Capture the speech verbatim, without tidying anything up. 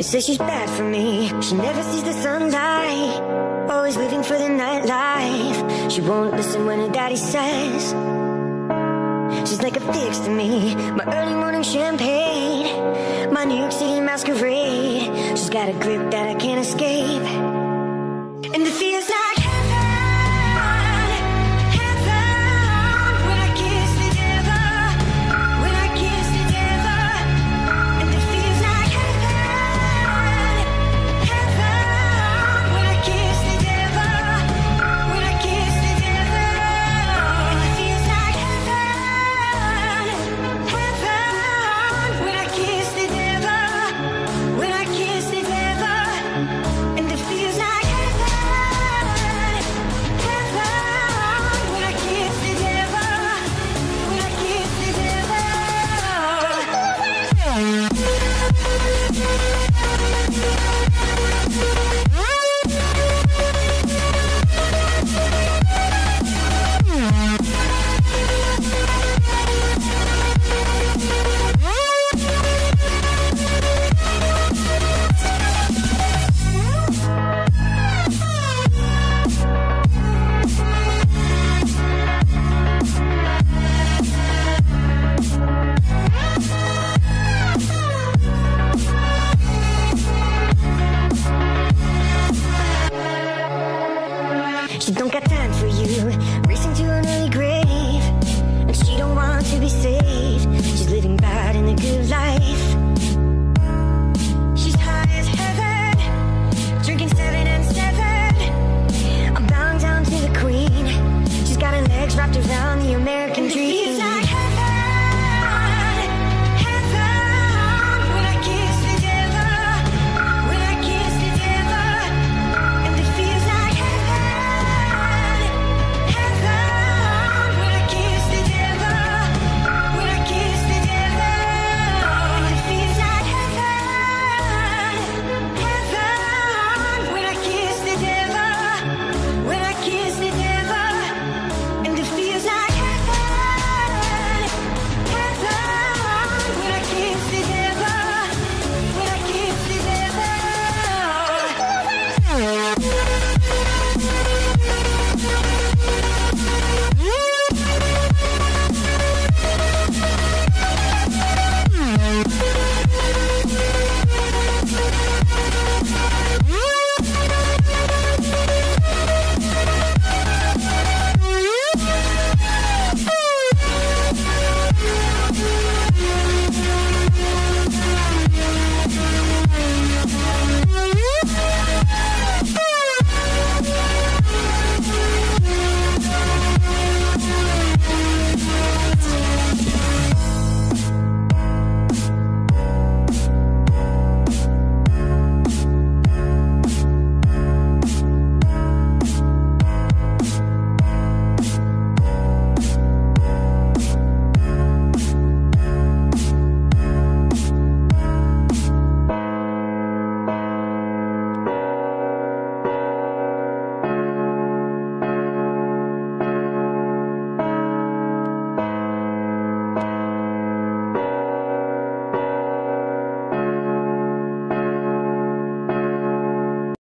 says she's bad for me. She never sees the sunlight, always living for the nightlife. She won't listen when her daddy says. She's like a fix to me, my early morning champagne, my New York City masquerade. She's got a grip that I can't escape.